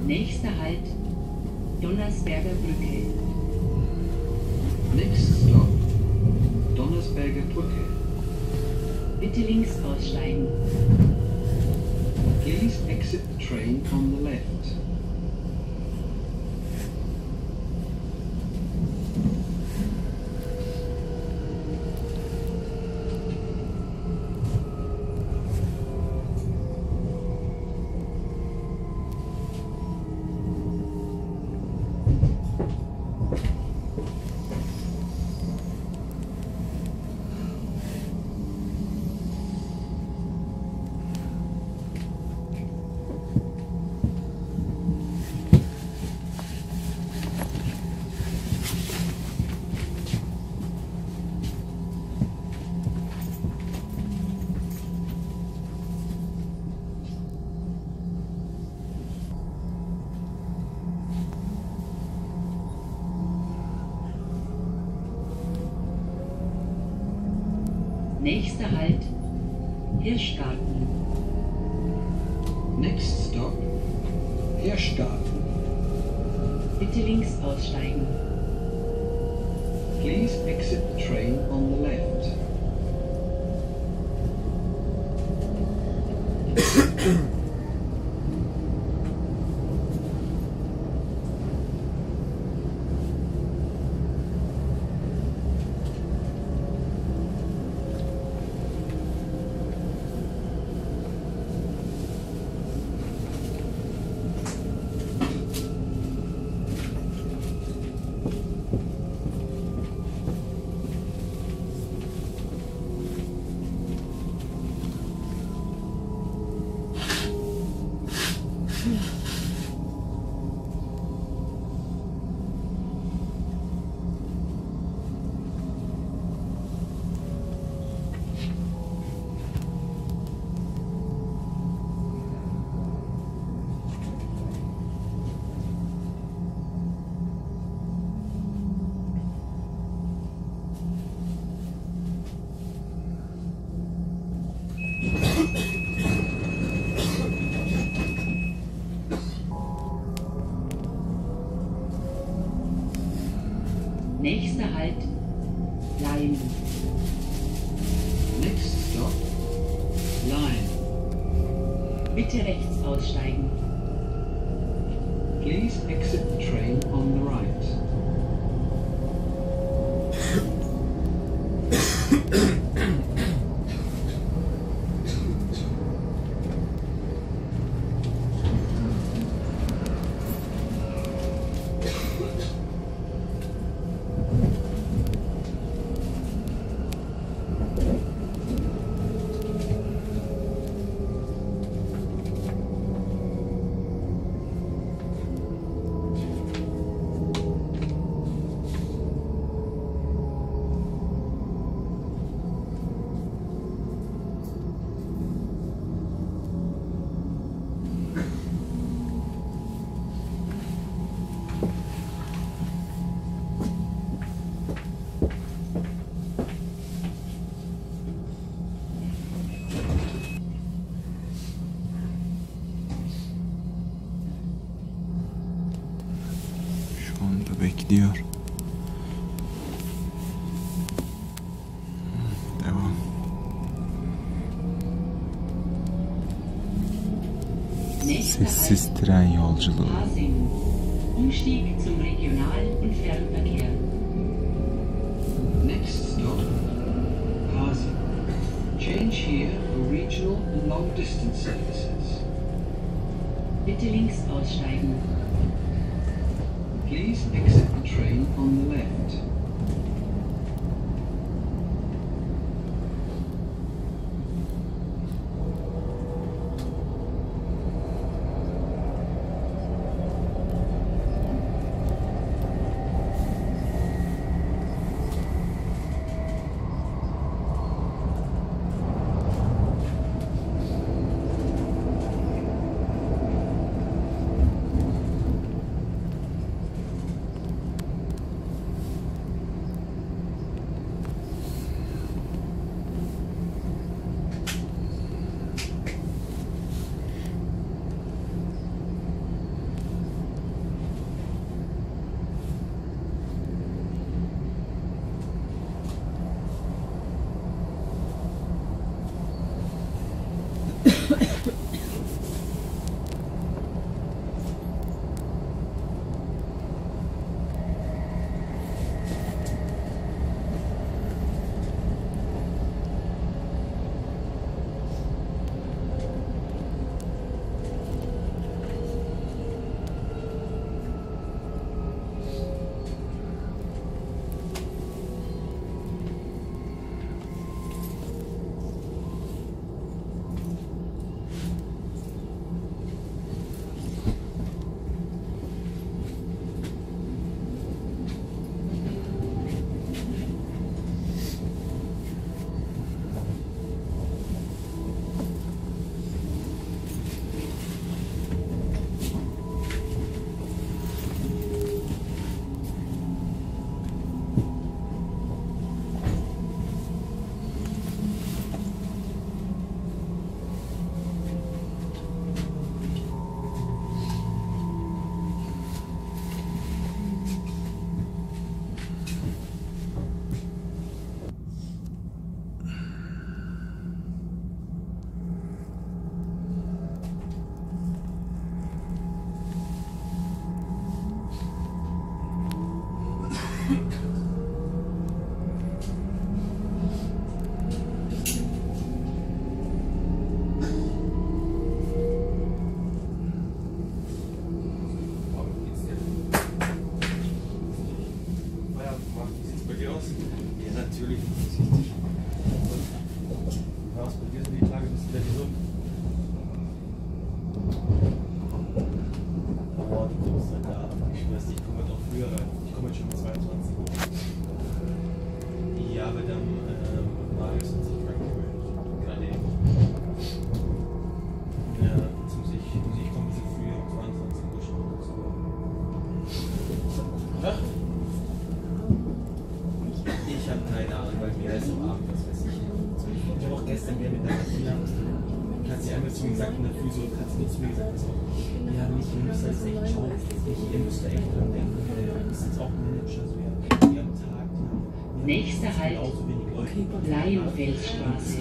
Nächster Halt, Donnersberger Brücke. Next stop, Donnersberger Brücke. Bitte links aussteigen. Please exit the train on the left. Nächster Halt, Hirschgarten. Next stop, Hirschgarten. Bitte links aussteigen. Please exit the train on the left. Nächster Halt, Leim. Next stop, Line. Bitte rechts aussteigen. Please exit the train on the right. Şu anda bekliyor. Devam. Nächster Sessiz Halt, tren yolculuğu. Pasing. Umstieg zum Regional- und Fernverkehr. Next stop, Pasing. Change here for regional and long distance services. Bitte links aussteigen. Please exit the train on the left. Nächster Halt, Leienfelsstraße.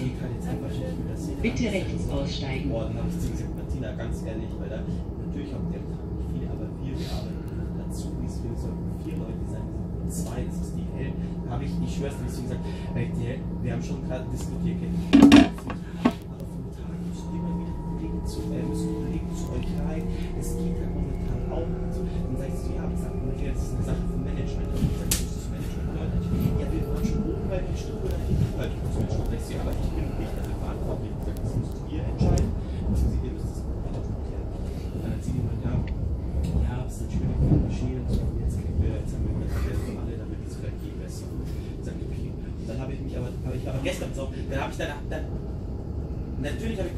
Bitte rechts aussteigen. Morgen habe ich zu gesagt, Martina, ganz ehrlich, weil da natürlich auch der Tag nicht viele, aber wir arbeiten dazu, wie es wir sollten 4 Leute sein, 2, das ist die Hell. Habe ich schwör's dir, wie gesagt, wir haben schon gerade diskutiert, aber vom Tag müssen immer wieder Kollegen zu euch rein. Es geht halt momentan auch. Dann sagst du, ja, ich sag mal, das ist eine Sache vom Management. Und ich sage, das Management bedeutet, ja, wir waren schon oben bei den Stück oder nicht. Weil du kannst mir schon sagst, ja, aber ich bin nicht dafür verantwortlich. Ich sage, das müsst ihr entscheiden. Beziehungsweise ihr müsst das Management klären. Dann erzählen die mal, ja, das ist natürlich geschehen. Jetzt haben wir wieder von alle, damit es vielleicht geht besser. Ich sage, okay. Und dann habe ich mich aber gestern so, dann habe ich dann natürlich habe ich.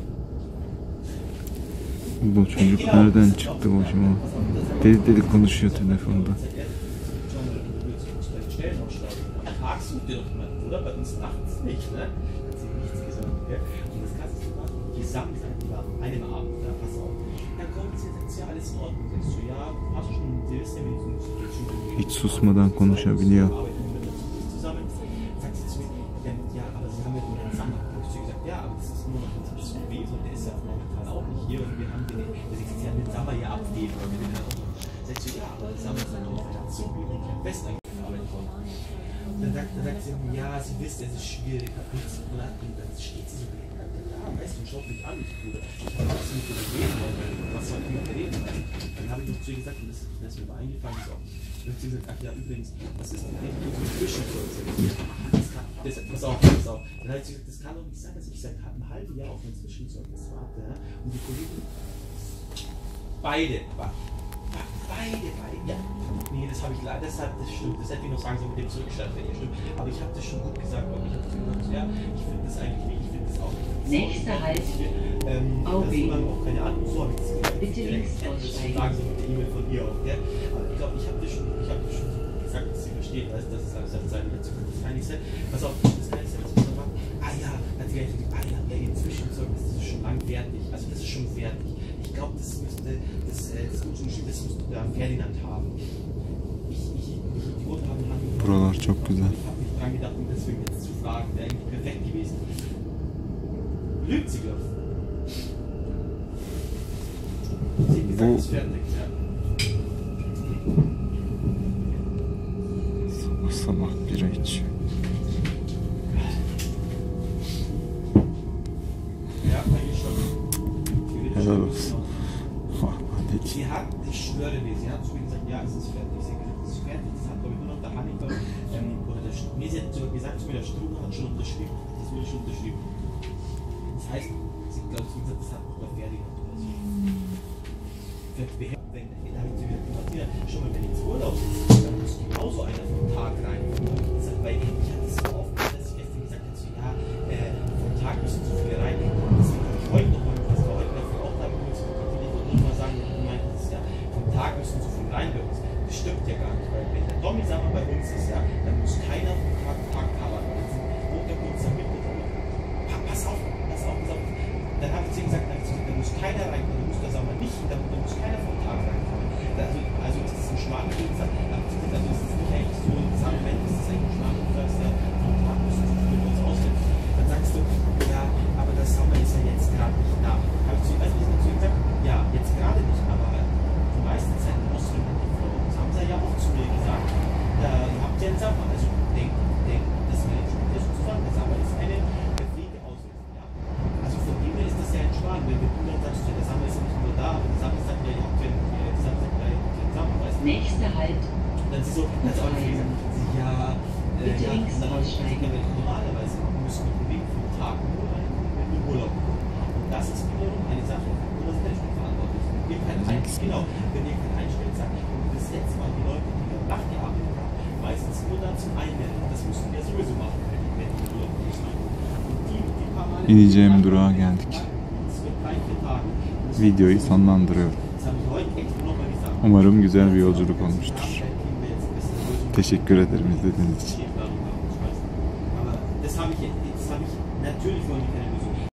Bu çocuk nereden çıktı başıma? Deli deli konuşuyor telefonda. Tagsüber doch mal, oder? Bei uns nachts nicht, ne? Hat sie nichts gesagt, gell? Und das Krasseste war, die Sachen gesagt, die war einem Abend, da pass auf. Dann kommt sie und sagt, ja, alles in Ordnung. Sagst du, ja, hast du schon einen Diss, der mit uns Hiç susmadan konuşabiliyor. zusammen. Sagt sie zu mir, ja, aber sie haben ja nur einen Sommer. Da hab ich gesagt, ja, aber das ist nur noch ein bisschen gewesen und der ist ja momentan auch nicht hier und wir haben den, sie haben den Sommer hier abgeben, weil wir den dann auch noch. Sagst du, ja, aber der Sommer ist dann auch dazu, wir haben fest eingearbeitet worden. Dann sagt sie, ja, sie wisst, es ist schwierig, hat nichts zu tun, und dann steht sie so da, weißt du, und schaut mich an, ich tue, ich habe das nicht überreden, was soll ich mit reden? Dann habe ich noch zu ihr gesagt, und das ist mir aber eingefallen, so, dann hat sie gesagt, ach ja, übrigens, was ist denn eigentlich so Zwischenzeug? Pass auf, dann hat sie gesagt, das kann doch nicht sein, dass ich seit einem halben Jahr auf mein Zwischenzeugnis warte, und die Kollegen, beide, ja. Nee, das habe ich leider, das stimmt, das hätte ich noch sagen sollen mit dem Zurückstand, wenn ihr stimmt. Aber ich habe das schon gut gesagt, aber ich habe gesagt, ja, ich finde das eigentlich nicht, ich finde das auch nicht. Nächster Halt, OB. Auch keine Ahnung, so habe ich das gesagt. Bitte links aussteigen. Sagen Sie mit der E-Mail von ihr auch, gell? Aber ich glaube, ich habe das schon so gut gesagt, dass sie versteht, weißt du, dass es alles auf Seite der Zukunft ist. Kann nicht sein. Pass auf, das kann nicht sein, was ich noch mache. Ah ja, hat sie gleich gesagt, ja, ihr Zwischenzeugnis, das ist schon lang fertig. Also das ist schon fertig. Ich glaube, das müsste der Ferdinand haben. Die Urteile haben Buralar çok güzel. Ich habe nicht dran gedacht, um deswegen jetzt zu fragen, wäre eigentlich perfekt gewesen. Lügt sie, glaube ich. Sie hat gesagt, Bu- es ist fertig. Ja. Sabah sabah bira içiyor. Ja, eigentlich schon. Helal olsun. Hadi. Sie hat, ich schwöre dir, sie hat zu mir gesagt, ja, es ist fertig. Sie hat gesagt, es ist fertig. Das hat, glaube ich, nur noch der Hannibal oder der nee, sie hat sogar gesagt zu mir, der Struber hat schon unterschrieben. Das wurde schon unterschrieben. Das heißt, sie glaubt, wie gesagt, das hat noch der Ferdiger oder so. Wenn, da habe ich zu mir gesagt, Martina, schau mal, wenn ich ins Urlaub sitze, dann muss genauso einer vom Tag rein. Weil ich hatte es so oft, dass ich gestern gesagt habe, so, ja, vom Tag müssen so viele rein. Deswegen habe ich heute noch mal, was wir heute dafür auch da begrüßt, ich wollte nur mal sagen, du meintest ja, vom Tag müssen so viele rein bei uns. Das stimmt ja gar nicht, weil wenn der Dommi, sagen wir, bei uns ist, ja, dann muss keiner vom Tag covern. Dann sind Montag, Dienstag, Mittwoch, pass auf. Dann habe ich zu ihm gesagt, da muss keiner rein, dann muss das aber nicht, da muss keiner vom Tag reinkommen. Also ist das ein Schmarrn, wie gesagt, also ist das nicht eigentlich so, im Moment ist das eigentlich ein Schmarrn, du sagst ja, vom Tag müssen so viele bei uns aushelfen. Dann sagst du, ja, aber der Sommer ist ja jetzt gerade nicht da. Habe ich zu ihm, weißt du, wie ich zu ihm gesagt, ja, jetzt gerade nicht, aber die meiste Zeit in Ostern und die Frau, das haben sie ja auch zu mir gesagt, habt ihr einen Sommer, also denkt, das Management ist sozusagen, der Sommer ist eine Pflegeausrüstung, ja. Also von dem her ist das ja ein Schmarrn, wenn du dann sagst, ja, der Sommer ist ja nicht nur da, aber der Sommer sagt ja, ihr habt ja den Sommer, weißt du? Nächster Halt. Dann sie so, das auch nicht gesagt, ja, Bitte ja, links dann habe ich gesagt, aussteigen. ja, normalerweise müssen wir bewegen vom Tag nur rein, wenn wir Urlaub haben. Und das ist wiederum eine Sache, wo das Management verantwortlich ist. Wenn ihr keinen einstellt, sagt, und bis jetzt waren die Leute, die dann nachgearbeitet haben, meistens nur dann zum Einmelden. Das müssen wir sowieso machen, wenn die Urlaub nicht machen. Und die paar Mal İneceğim durağa geldik. das wird 3-4 Tage. Videoyu sonlandırıyorum. Das habe ich heute extra nochmal gesagt. Umarım güzel bir yolculuk olmuştur. Teşekkür ederim izlediğiniz için. Aber das habe ich natürlich wollen wir keine Lösung